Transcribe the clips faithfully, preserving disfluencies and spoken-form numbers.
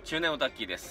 中年オタッキーです。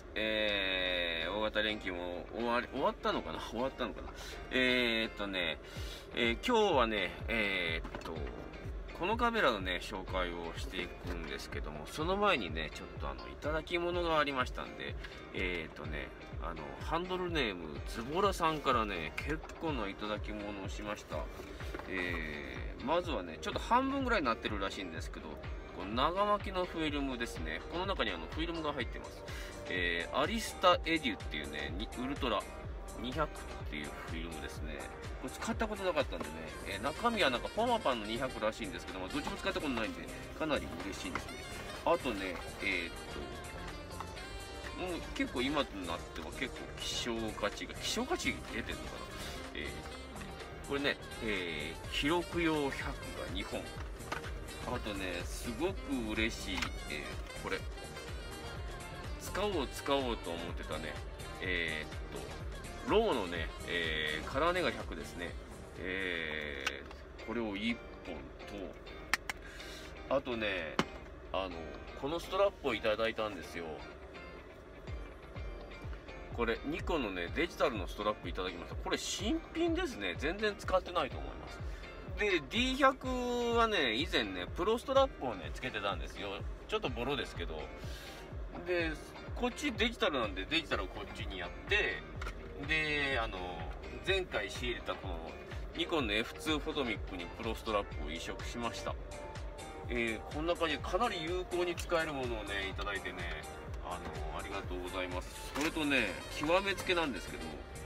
えー、大型連休も終わり、終わったのかな終わったのかなえーっとね、えー、今日はね、えー、っと、このカメラのね、紹介をしていくんですけども、その前にね、ちょっとあの、いただき物がありましたんで、えー、っとね、あの、ハンドルネーム、ズボラさんからね、結構ないただき物をしました。えー、まずはね、ちょっと半分ぐらいになってるらしいんですけど、この長巻きのフィルムですね。この中にあのフィルムが入ってます。えー、アリスタエデュっていうね、ウルトラにひゃくっていうフィルムですね。これ使ったことなかったんでね、えー、中身はなんかフォマパンのにひゃくらしいんですけども、どっちも使ったことないんで、かなり嬉しいですね。あとね、えー、っと、もう結構今となっては結構希少価値が、希少価値出てるのかな。えー、これね、えー、記録用ひゃくがにほん。あとね、すごく嬉しい、えー、これ。使おう使おうと思ってたね、えー、っと、ローのね、えー、カラーネガひゃくですね。えー、これをいっぽんと、あとね、あの、このストラップをいただいたんですよ。これ、ニコンのね、デジタルのストラップいただきました。これ新品ですね。全然使ってないと思います。で、ディーひゃく はね、以前ね、プロストラップをね、つけてたんですよ。ちょっとボロですけど。で、こっちデジタルなんで、デジタルをこっちにやって、で、あの、前回仕入れたこの、ニコンの エフツー フォトミックにプロストラップを移植しました。えー、こんな感じでかなり有効に使えるものをね、いただいてね、あの、ありがとうございます。それとね、極めつけなんですけど、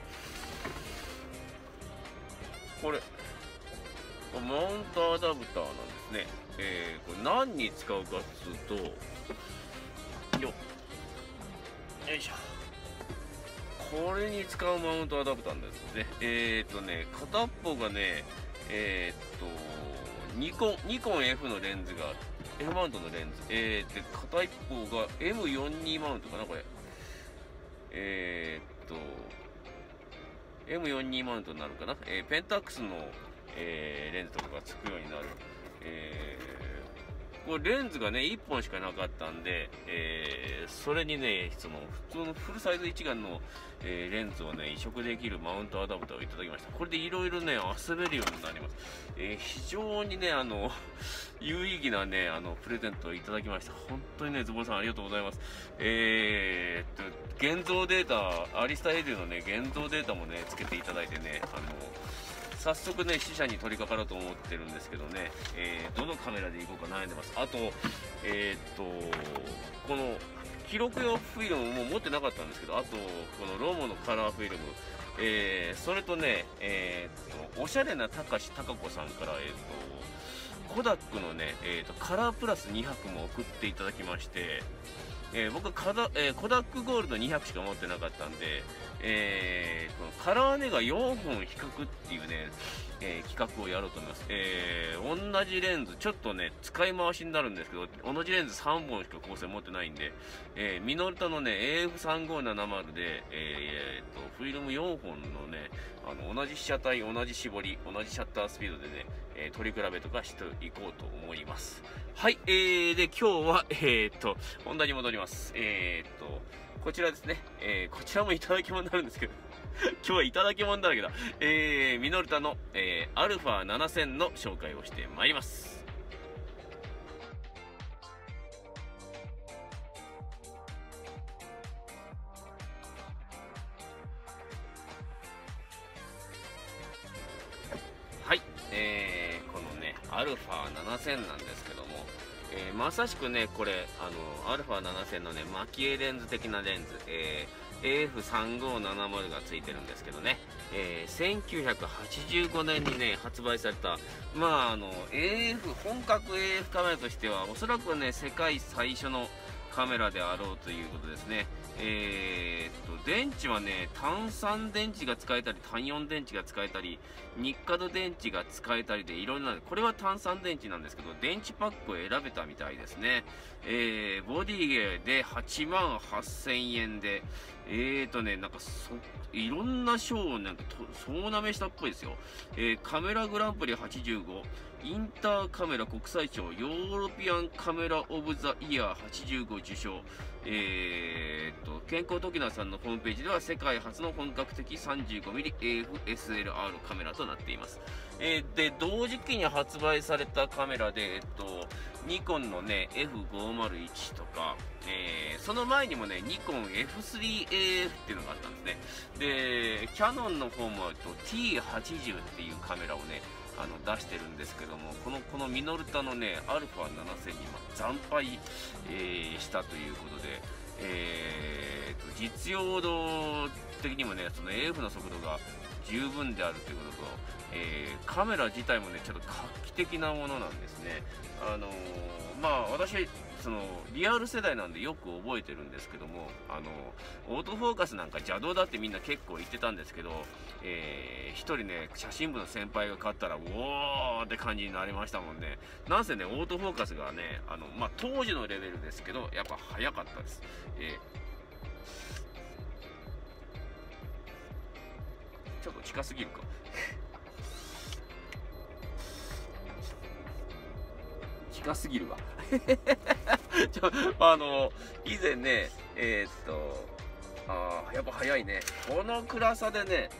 これ、マウントアダプターなんですね。えー、これ何に使うかっつうと、よっ、よいしょ。これに使うマウントアダプターなんですね。えーっとね、片っぽがね、えー、っと、ニコン、ニコン F のレンズが、F マウントのレンズ。えー、で、片一方が エムよんじゅうに マウントかな、これ。えー、っと、エムよんじゅうに マウントになるかな。えー、ペンタックスの、えー、レンズとかがつくようになる。えー、これレンズがね、いっぽんしかなかったんで、えー、それにね、その、普通のフルサイズ一眼の、えー、レンズをね、移植できるマウントアダプターをいただきました。これでいろいろね、遊べるようになります。えー、非常にね、あの、有意義なね、あの、プレゼントをいただきました。本当にね、ズボラさんありがとうございます。えー、っと、現像データ、アリスタエデュのね、現像データもね、つけていただいてね、あの、早速ね、試写に取り掛かろうと思ってるんですけどね、えー、どのカメラでいこうか悩んでます。あと、えー、っと、この、記録用フィルムも持ってなかったんですけど、あと、このロモのカラーフィルム、えー、それとね、えー、っと、おしゃれなたかしたかこさんから、えー、っと、コダックのね、えー、っと、カラープラスにひゃくも送っていただきまして、えー、僕カダ、えー、コダックゴールドにひゃくしか持ってなかったんで、えー、このカラーネガよんほん比較っていうね、えー、企画をやろうと思います。えー、同じレンズ、ちょっとね、使い回しになるんですけど、同じレンズさんぼんしか構成持ってないんで、えー、ミノルタのね、エーエフさんごーななまる で、えー、っと、フィルムよんほんのね、あの、同じ被写体、同じ絞り、同じシャッタースピードでね、えー、取り比べとかしていこうと思います。はい、えー、で、今日は、えー、っと、本題に戻ります。えー、っと、こちらですね。えー、こちらもいただき物になるんですけど、今日はいただき物だらけだ。えー、ミノルタの、えー、アルファななせんの紹介をしてまいります。はい、えー、このね、アルファななせんなんですけども、えー、まさしくね、これ、あの、アルファななせんのね、マキエレンズ的なレンズ、えー、エーエフさんごーななまる がついてるんですけどね、えー、せんきゅうひゃくはちじゅうごねんにね、発売された、まあ、あの、エーエフ、本格 エーエフ カメラとしては、おそらくね、世界最初のカメラであろうということですね。えー、っと、電池はね、単三電池が使えたり、単四電池が使えたり、ニッカド電池が使えたりでいろいろな、これは単三電池なんですけど、電池パックを選べたみたいですね。えー、ボディではちまんはっせんえんで、 えーとね、なんかそ、いろんな賞をなんかと総なめしたっぽいですよ。えー、カメラグランプリはちじゅうご、インターカメラ国際賞、ヨーロピアンカメラオブザイヤーはちじゅうご受賞。えーと、健康時菜さんのホームページでは世界初の本格的 さんじゅうごミリエーエフエスエルアール カメラとなっています。えー、で、同時期に発売されたカメラで、えっと、ニコンのね、エフごーまるいち とか、えー、その前にもね、ニコン エフスリーエーエフ っていうのがあったんですね。で、キヤノンの方も、えっと、ティーはちじゅう っていうカメラをね、あの出してるんですけども、このこのミノルタのね、アルファななせんに惨敗、えー、したということで、えー、と実用度的にもね、その エーエフ の速度が十分であるということと、えー、カメラ自体もね、ちょっと画期的なものなんですね。あのー、まあ私そのリアル世代なんでよく覚えてるんですけども、あのオートフォーカスなんか邪道だってみんな結構言ってたんですけど、えー、一人ね写真部の先輩が買ったらおーって感じになりましたもんね。なんせねオートフォーカスがね、あのまあ当時のレベルですけどやっぱ早かったです。えー、ちょっと近すぎるか近すぎるわちょあの以前ね、えー、っとあーやっぱ早いね、この暗さでね。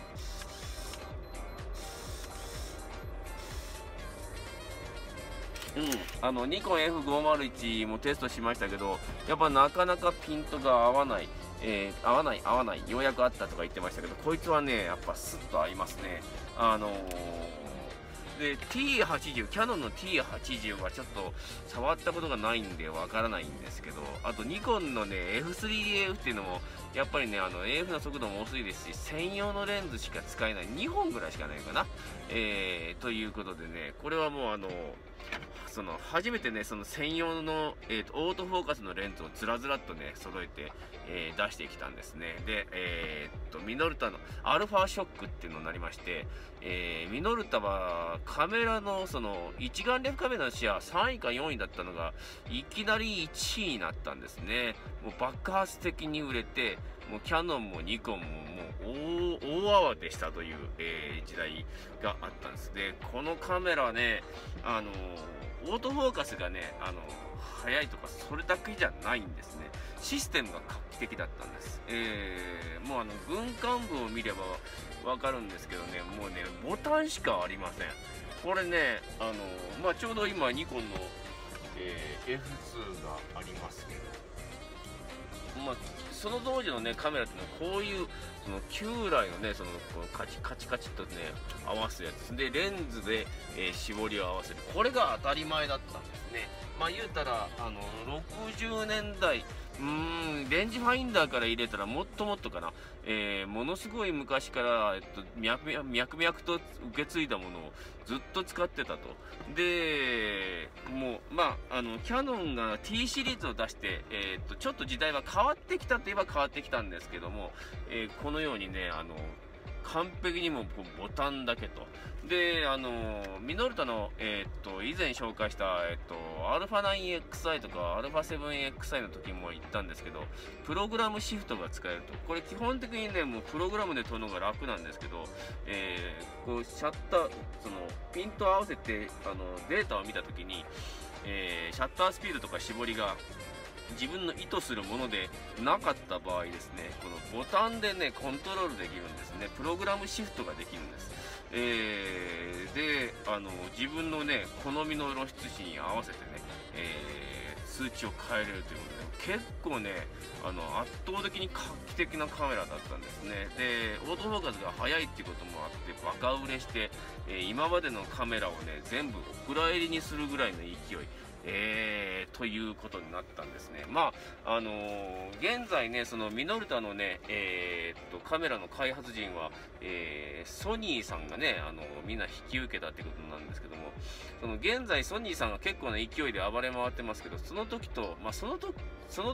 うん、あのニコン エフごーまるいち もテストしましたけど、やっぱなかなかピントが合わない、えー、合わない合わないようやくあったとか言ってましたけど、こいつはねやっぱスッと合いますね。あのーで ティーはちじゅう、キヤノンの ティーはちじゅう はちょっと触ったことがないんでわからないんですけど、あとニコンのね エフスリーエーエフ っていうのもやっぱりね、あの エーエフ の速度も遅いですし、専用のレンズしか使えない、にほんぐらいしかないかな、えー、ということでね、これはもうあのその初めてね、その専用の、えーと、オートフォーカスのレンズをずらずらっとね揃えて、えー、出してきたんですね。で、えー、っとミノルタのアルファショックっていうのになりまして、えー、ミノルタはカメラのその一眼レフカメラのシェアさんいかよんいだったのがいきなりいちいになったんですね。もう爆発的に売れて、もうキヤノンもニコンももう大慌てしたという、えー、時代があったんです。でこのカメラね、あのオートフォーカスがね、あの速いとかそれだけじゃないんですね。システムが画期的だったんです。えー、もうあの軍艦部を見ればわかるんですけどね、もうねボタンしかありません。これね、あのまあ、ちょうど今ニコンの、えー、エフツー がありますけど、まあ、その当時のねカメラっていうのはこういうその旧来のね、そのこのカチカチカチっとね合わすやつで、レンズで、えー、絞りを合わせる、これが当たり前だったんですね。まあ言うたらあのろくじゅうねんだい、うーんレンジファインダーから入れたらもっともっとかな、えー、ものすごい昔から、えっと、脈々脈々と受け継いだものをずっと使ってたと。でもうまああのキヤノンが T シリーズを出して、えー、っとちょっと時代は変わってきたといえば変わってきたんですけども、えー、このようにね、あの完璧にもボタンだけと。で、あのミノルタの、えー、っと以前紹介した、えー、っと アルファナインエックスアイ とか アルファセブンエックスアイ の時も言ったんですけど、プログラムシフトが使えると。これ基本的にね、もうプログラムで撮るのが楽なんですけど、えー、こうシャッター、そのピント合わせてあのデータを見た時に、えー、シャッタースピードとか絞りが自分の意図するものでなかった場合ですね、このボタンでねコントロールできるんですね。プログラムシフトができるんです。えー、であの自分のね好みの露出値に合わせてね、えー、数値を変えれるということで、結構ねあの圧倒的に画期的なカメラだったんですね。でオートフォーカスが速いっていうこともあってバカ売れして、えー、今までのカメラをね全部お蔵入りにするぐらいの勢い、えー、ということになったんですね。まああのー、現在ねそのミノルタのね、えー、っとカメラの開発陣は、えー、ソニーさんがね、あのー、みんな引き受けたってことなんですけども、その現在ソニーさんが結構な勢いで暴れ回ってますけど、その時とまあその時その時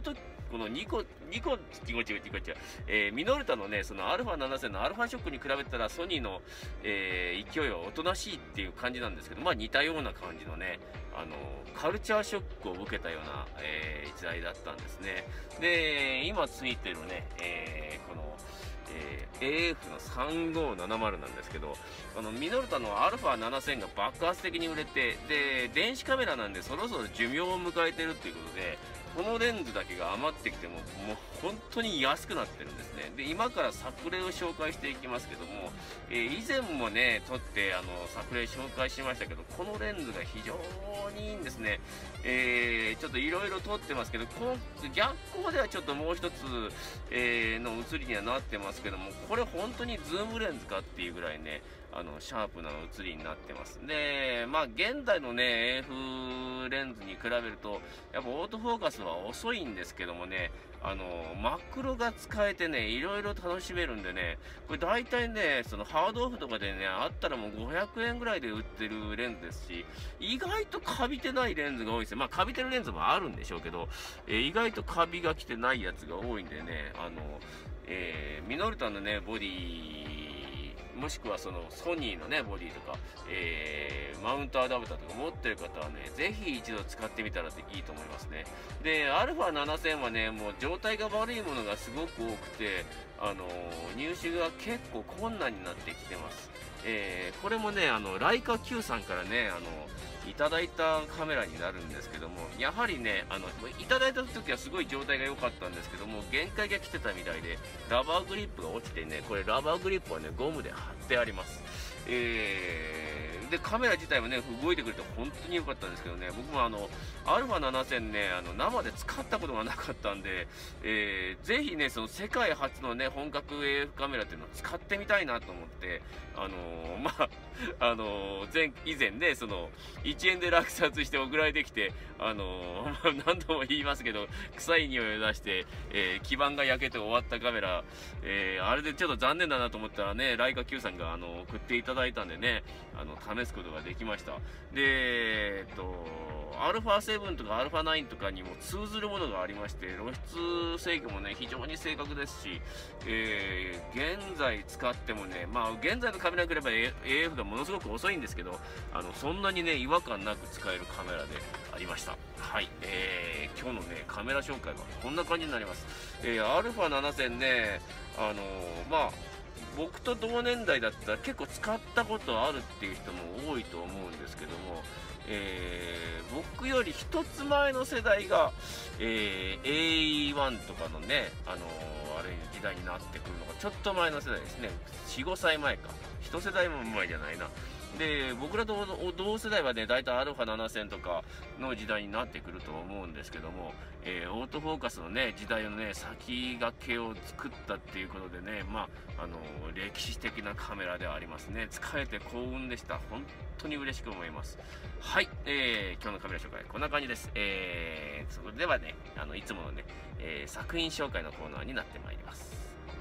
このニコニコ違う違う違う違う、えー、ミノルタのねその アルファななせん のアルファショックに比べたらソニーの、えー、勢いはおとなしいっていう感じなんですけど、まあ似たような感じのねあのカルチャーショックを受けたような、えー、時代だったんですね。で今ついてるね、えー、このえー、エーエフ のさんごーななまるなんですけど、あのミノルタの アルファななせん が爆発的に売れて、で電子カメラなんでそろそろ寿命を迎えてるっていうことで、このレンズだけが余ってきてももう本当に安くなってるんですね。で今から作例を紹介していきますけども、えー、以前もね撮ってあの作例紹介しましたけど、このレンズが非常にいいんですね。えー、ちょっといろいろ撮ってますけど、こ逆光ではちょっともう一つ、えー、の写りにはなってますけども、これ本当にズームレンズかっていうぐらいねあのシャープな写りになってます。でまあ現代のね エーエフ レンズに比べるとやっぱオートフォーカスは遅いんですけどもね、あのマクロが使えてねいろいろ楽しめるんでね、これ大体ねそのハードオフとかでねあったらもうごひゃくえんぐらいで売ってるレンズですし、意外とカビてないレンズが多いですよ。まあカビてるレンズもあるんでしょうけど、えー、意外とカビが来てないやつが多いんでね、あの、えー、ミノルタのねボディもしくはそのソニーのねボディとか、えー、マウントアダプターとか持ってる方はねぜひ一度使ってみたらいいと思いますね。で アルファななせん はねもう状態が悪いものがすごく多くて、あのー、入手が結構困難になってきてます。えー、これもねあのライカ Q さんからねあのいただいたカメラになるんですけども、やはりねあのいただいた時はすごい状態が良かったんですけども、限界が来てたみたいでラバーグリップが落ちてね、これラバーグリップはねゴムで貼ってあります。えー、でカメラ自体もね動いてくれて本当に良かったんですけどね、僕もあの アルファななせん ねあの生で使ったことがなかったんで、えー、ぜひねその世界初のね本格 エーエフ カメラっていうのを使ってみたいなと思って、あのー、まああのー、前以前ねそのいちえんで落札して送られてきて、あのー、何度も言いますけど臭い匂いを出して、えー、基板が焼けて終わったカメラ、えー、あれでちょっと残念だなと思ったらねライカ Q さんがあの送っていただいたんでねあの試すことができました。でえっとアルファセブンとかアルファナインとかにも通ずるものがありまして、露出制御もね非常に正確ですし、えー、現在使ってもねまあ現在のカメラに比べば エーエフ がものすごく遅いんですけど、あのそんなにね違和感なく使えるカメラでありました。はい、えー、今日のねカメラ紹介はこんな感じになります。えー、アルファななせん ねあのー、まあ僕と同年代だったら結構使ったことあるっていう人も多いと思うんですけども、えー、僕より一つ前の世代が、えー、エーイーワン とかのね、あのー、あれ時代になってくるのがちょっと前の世代ですね。よん、ごさいまえか、一世代も前じゃないな。で僕らと同世代はね大体 アルファななせん とかの時代になってくると思うんですけども、えー、オートフォーカスのね時代のね先駆けを作ったっていうことでね、まああのー、歴史的なカメラではありますね。使えて幸運でした。本当に嬉しく思います。はい、えー、今日のカメラ紹介こんな感じです。えー、それではねあのいつものね、えー、作品紹介のコーナーになってまいります。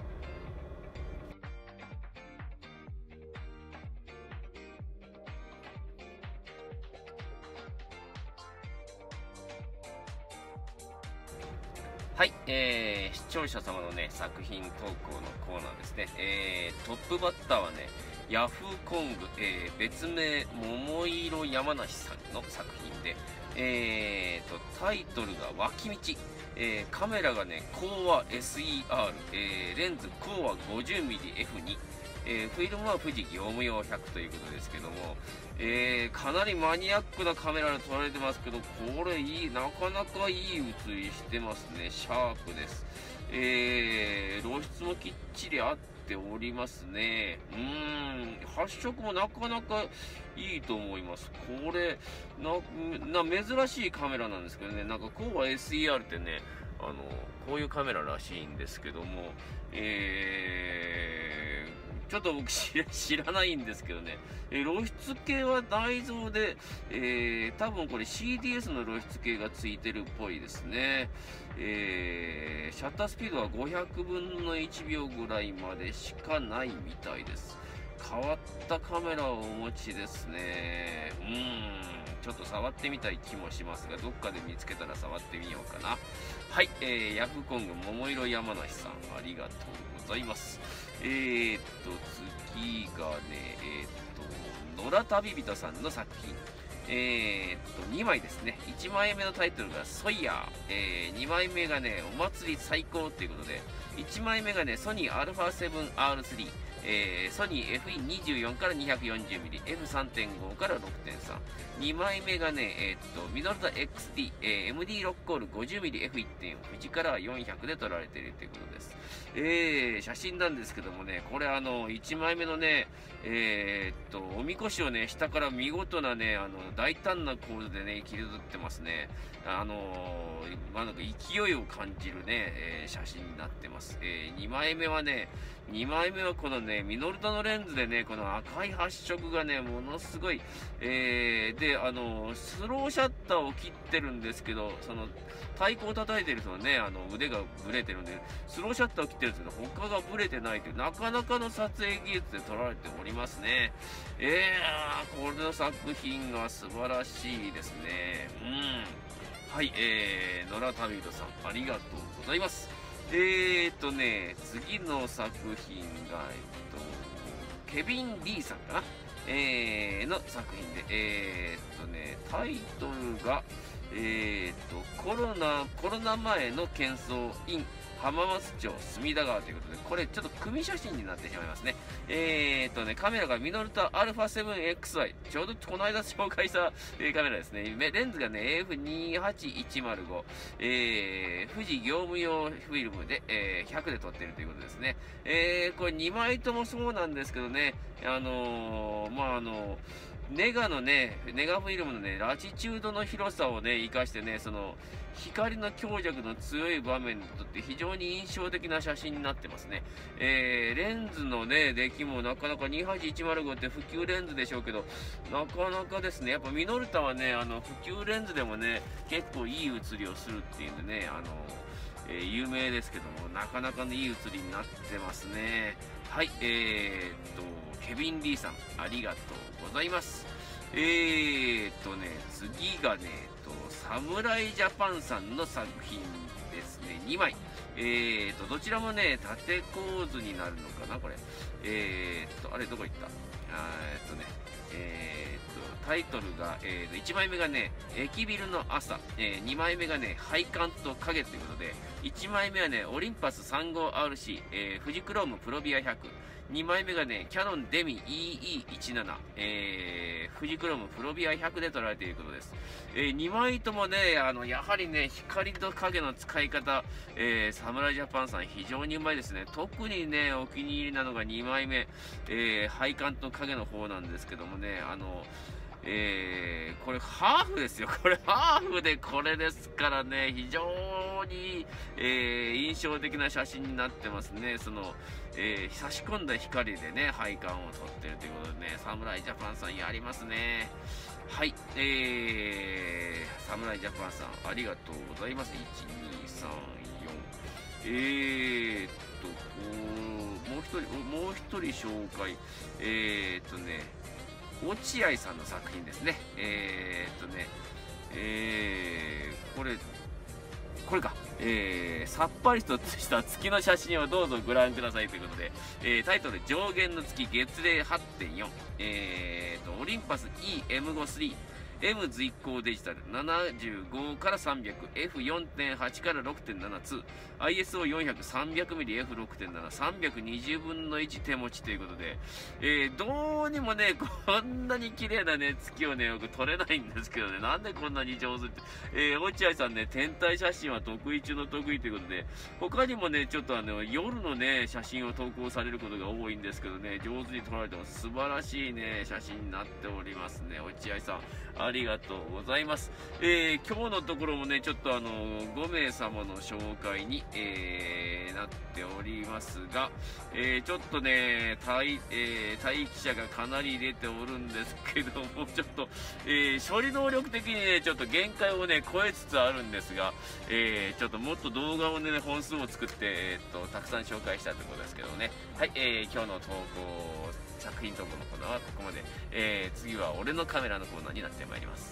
はい、えー、視聴者様のね作品投稿のコーナーですね。えー、トップバッターはねヤフーコング、えー、別名桃色山梨さんの作品で、えーとタイトルが脇道、えー、カメラがねコーア エスイーアール、えー、レンズコーア ごじゅうミリエフツー、えー、フィルムは富士業務用ひゃくということですけども、えー、かなりマニアックなカメラで撮られてますけど、これいいなかなかいい写りしてますね。シャープです。えー、露出もきっちり合っておりますね。うーん発色もなかなかいいと思います。これなな珍しいカメラなんですけどね、なんかコーア エスイーアール ってねあのこういうカメラらしいんですけども、えーちょっと僕知らないんですけどね、えー、露出系は内蔵で、えー、多分これ シーディーエス の露出系がついてるっぽいですね。えー、シャッタースピードはごひゃくぶんのいちびょうぐらいまでしかないみたいです。 変わったカメラをお持ちですね。うーん。ちょっと触ってみたい気もしますが、どっかで見つけたら触ってみようかな。はい、えー、ヤフコング桃色山梨さん、ありがとうございます。えーっと、次がね、えーっと、野良旅人さんの作品。えー、っと、にまいですね。いちまいめのタイトルがソイヤー。えー、にまいめがね、お祭り最高ということで、いちまいめがね、ソニー アルファセブンアールスリー。えー、ソニー エフイーにじゅうよん から にひゃくよんじゅうミリ、エフさんてんご から ろくてんさん。にまいめがね、えー、っと、ミノルタ エックスディー、えー、エムディー ロックコール ごじゅうミリエフいってんよん、富士からよんひゃくで撮られているということです。えー、写真なんですけどもね、これあの、いちまいめのね、えー、っと、おみこしをね、下から見事なね、あの、大胆な構図でね、切り取ってますね。あのー、まあ、なんか勢いを感じるね、えー、写真になってます。えー、にまいめはね、にまいめはこのね、ミノルタのレンズでね、この赤い発色がね、ものすごい、えー、で、あの、スローシャッターを切ってるんですけど、その、太鼓を叩いてる人のね、あの、腕がブレてるんで、スローシャッターを切ってるんですけど、他がブレてないという、なかなかの撮影技術で撮られておりますね。えー、これの作品が素晴らしいですね。うん。はい、えー、野良旅人さん、ありがとうございます。えーとね、次の作品が、えっと、ケビン・リーさんかな、えー、の作品で、えーっとね、タイトルが、えーっと、コロナ、コロナ前の喧騒 in 浜松町隅田川ということで、これちょっと組写真になってしまいますね。えーっとね、カメラがミノルタ アルファセブンエックスワイ。ちょうどこの間紹介した、えー、カメラですね。レンズがね、エーエフにはちいちまるご。えー、富士業務用フィルムで、えー、ひゃくで撮っているということですね。えー、これにまいともそうなんですけどね、あのー、まあ、あのー、ネガのね、ネガフィルムのね、ラチチュードの広さをね、活かしてね、その、光の強弱の強い場面にとって非常に印象的な写真になってますね。えー、レンズのね、出来もなかなかにはちいちまるごって普及レンズでしょうけど、なかなかですね、やっぱミノルタはね、あの、普及レンズでもね、結構いい写りをするっていうんでね、あの、えー、有名ですけども、なかなかのいい写りになってますね。はい、えー、っと、ケビン・リーさん、ありがとうございます。えー、っとね、次がね、えっと、サムライジャパンさんの作品ですね、にまい。えー、っと、どちらもね、縦構図になるのかな、これ。えー、っと、あれ、どこ行ったあーえっとね、えー、っと、タイトルが、えー、といちまいめがね、駅ビルの朝、えー、にまいめがね、配管と影ということで、いちまいめはね、オリンパス さんじゅうごアールシー、えー、富士クロームプロビアひゃく、にまいめがね、キャノンデミ イーイーじゅうなな、えー、富士クロームプロビアひゃくで撮られていることです。えー、にまいともね、あの、やはりね、光と影の使い方、えー、サムライジャパンさん非常にうまいですね。特にね、お気に入りなのがにまいめ、えー、配管と影の方なんですけどもね、あの、えー、これハーフですよ。これハーフでこれですからね、非常に、えー、印象的な写真になってますね。その、えー、差し込んだ光でね、配管を撮ってるということでね、サムライジャパンさんやりますね。はい、えー、サムライジャパンさん、ありがとうございます。いち、に、さん、よん。えーっと、こう、もう一人、もう一人紹介。えーっとね、落合さんの作品ですね。えー、っとね、えー、これ、これか、えー、さっぱりとした月の写真をどうぞご覧くださいということで、えー、タイトル、上限の月月齢 はってんよん、えーと、オリンパス イーエムごスリー、M 随行デジタルななじゅうごからさんびゃく、エフよんてんはち から ろくてんなな、に、アイエスオーよんひゃく、さんびゃくミリ、エフろくてんなな、さんびゃくにじゅうぶんのいち手持ちということで、えー、どうにもね、こんなに綺麗なね、月をね、よく撮れないんですけどね、なんでこんなに上手って、えー、落合さんね、天体写真は得意中の得意ということで、他にもね、ちょっとあの、夜のね、写真を投稿されることが多いんですけどね、上手に撮られてます。素晴らしいね、写真になっておりますね、落合さん。ありがとうございます。えー、今日のところもね、ちょっとあの、ごめいさまの紹介に、えー、なっておりますが、えー、ちょっとね、待、えー、待機者がかなり出ておるんですけども、ちょっと、えー、処理能力的にね、ちょっと限界をね、超えつつあるんですが、えー、ちょっともっと動画をね、本数を作って、えー、っと、たくさん紹介したいところですけどね。はい、えー、今日の投稿、 作品投稿のコーナーはここまで。えー、次は俺のカメラのコーナーになってまいります。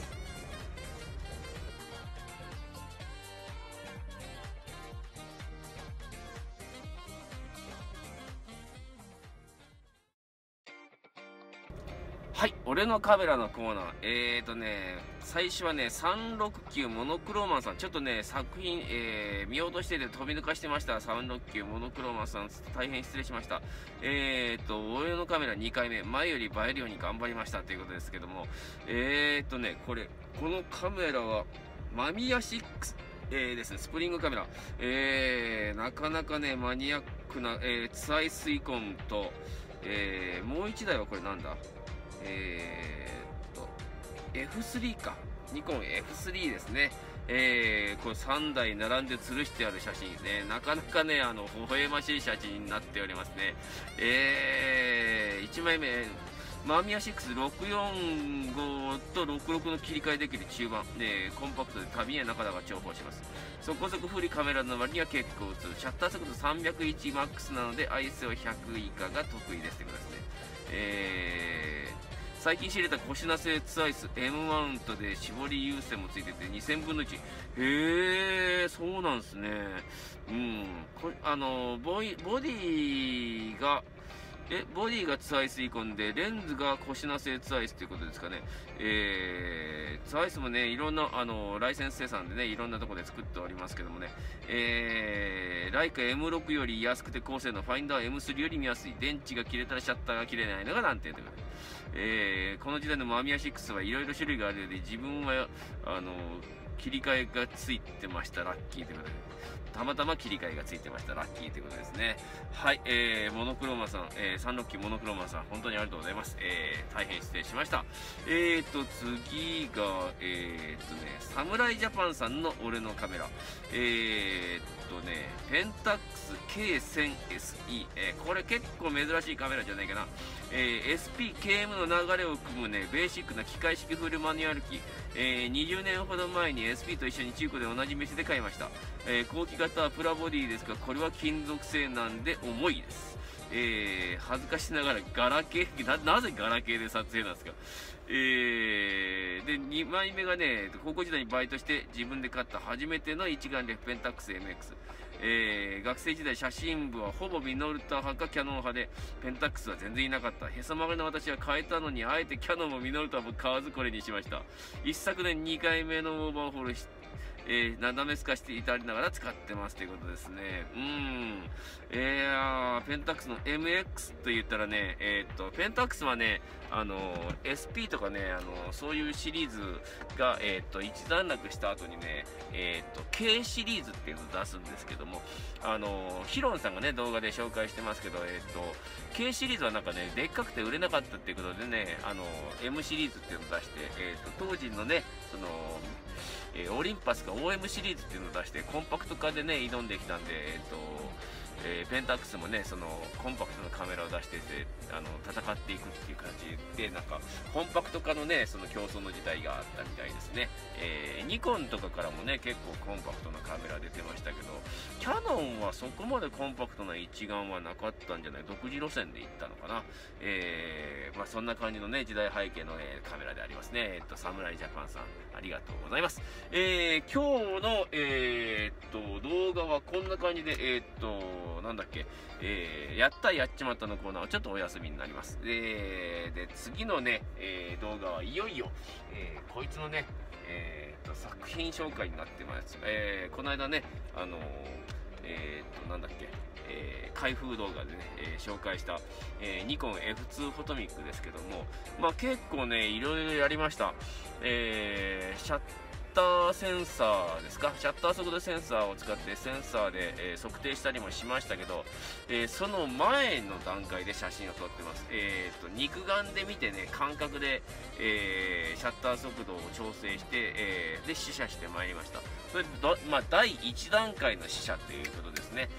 はい、俺のカメラのコーナー。えーとね、最初はね、さんろくきゅうモノクローマンさん、ちょっとね、作品、えー、見落としてて飛び抜かしてました。さんろくきゅうモノクローマンさん、大変失礼しました。えーと、俺のカメラにかいめ、前より映えるように頑張りましたということですけども、えーとね、これ、このカメラは、マミヤろく、えーですね、スプリングカメラ。えー、なかなかね、マニアックな、えー、ツアイスイコンと、えー、もういちだいはこれなんだえー、っと エフスリー か、ニコン エフスリー ですね。えー、これさんだい並んで吊るしてある写真ですね。なかなかね、あの微笑ましい写真になっておりますね。えー、いちまいめ、マミヤろくよんごとろくろくの切り替えできる中盤、ね、コンパクトで旅や中田が重宝します。そこそこ古いカメラの割には結構映る。シャッター速度さんびゃくいちマックスなので アイエスオーひゃく 以下が得意ですってことですね。えー最近知れたコシナ製ツアイス M マウントで絞り有線もついててにせんぶんのいち。へえ、そうなんですね。うん。こあのボイ、ボディが、え、ボディがツアイスイコンで、レンズがコシナ製ツアイスということですかね。えー、ツアイスもね、いろんな、あの、ライセンス生産でね、いろんなところで作っておりますけどもね、えー、ライカ エムろく より安くて高性能、ファインダー エムスリー より見やすい、電池が切れたらシャッターが切れないのが難点ということで、えー、この時代のマミヤろくはいろいろ種類があるようで、自分は、あの、切り替えがついてました、ラッキーということで。たまたま切り替えがついてました。ラッキーということですね。はい、えー、モノクローマさん、えー、さんろくきゅうモノクローマさん、本当にありがとうございます。えー、大変失礼しました。えーと、次が、えーとね、サムライジャパンさんの俺のカメラ。えーとね、ペンタックス ケーせんエスイー、えー、これ結構珍しいカメラじゃないかな。えー、エスピーケーエム の流れを組むね、ベーシックな機械式フルマニュアル機。えー、にじゅうねんほど前に エスピー と一緒に中古で同じ店で買いました。えー、後期型はプラボディですが、これは金属製なんで重いです。えー、恥ずかしながらガラケー、な、なぜガラケーで撮影なんですか。えー、で、にまいめがね、高校時代にバイトして自分で買った初めての一眼レフペンタックス エムエックス。えー、学生時代写真部はほぼミノルタ派かキャノン派で、ペンタックスは全然いなかった。へそ曲がりの私は変えたのに、あえてキャノンもミノルタも買わずこれにしました。一昨年にかいめのオーバーホールしえー、なだめすかしていたりながら使ってますということですね。うーん。えー、ペンタックスの エムエックスと言ったらね、えー、っと、ペンタックスはね、あの、エスピー とかね、あの、そういうシリーズが、えー、っと、一段落した後にね、えー、っと、K シリーズっていうのを出すんですけども、あの、ヒロンさんがね、動画で紹介してますけど、えー、っと、K シリーズはなんかね、でっかくて売れなかったっていうことでね、あの、M シリーズっていうのを出して、えー、っと、当時のね、その、えー、オリンパスが オーエム シリーズっていうのを出してコンパクト化でね挑んできたんで、えーとえー、ペンタックスもねそのコンパクトなカメラを出しててあの戦っていくっていう感じでなんかコンパクト化のねその競争の時代があったみたいですね、えー、ニコンとかからもね結構コンパクトなカメラ出てましたけどキャノンはそこまでコンパクトな一眼はなかったんじゃない独自路線で行ったのかな、えーまあ、そんな感じのね時代背景の、えー、カメラでありますね。えっとサムライジャパンさんありがとうございます。えー、今日の、えー、っと動画はこんな感じでえー、っとなんだっけ、えー、やったやっちまったのコーナーはちょっとお休みになります。で、で次のね、えー、動画はいよいよ、えー、こいつのね、えー、っと作品紹介になってます。えー、この間ね、あのー、えー、っとなんだっけ、えー、開封動画でね、えー、紹介した、えー、ニコン エフツー フォトミックですけども、まあ結構ねいろいろやりました。えー、シャッシャッターセンサーですかシャッター速度センサーを使ってセンサーで、えー、測定したりもしましたけど、えー、その前の段階で写真を撮ってます。えー、と肉眼で見てね感覚で、えー、シャッター速度を調整して、えー、で試写してまいりました。それど、まあ、だいいち段階の試写ということですね。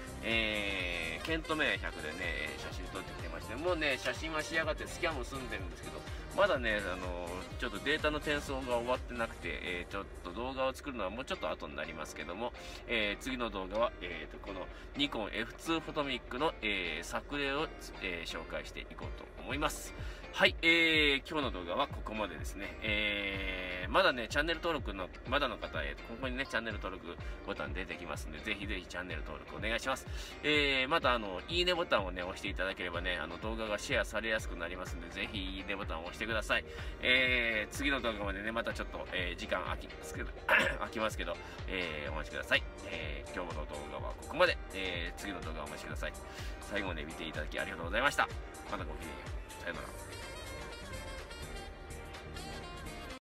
えー、ケントメアひゃくでね写真撮ってきてましてもうね写真は仕上がってスキャンも済んでるんですけどまだね、あのちょっとデータの転送が終わってなくて、えー、ちょっと動画を作るのはもうちょっと後になりますけども、えー、次の動画は、えー、とこのニコン エフツー フォトミックの、えー、作例を、えー、紹介していこうと思います。はい、えー、今日の動画はここまでですね。えー、まだね、チャンネル登録の、まだの方、えー、ここにね、チャンネル登録ボタン出てきますんで、ぜひぜひチャンネル登録お願いします。えー、また、あの、いいねボタンをね、押していただければね、あの、動画がシェアされやすくなりますんで、ぜひいいねボタンを押してください。えー、次の動画までね、またちょっと、えー、時間空きますけど、空きますけど、えー、お待ちください。えー、今日の動画はここまで。えー、次の動画をお待ちください。最後まで見ていただきありがとうございました。またごきげんよう。さよなら。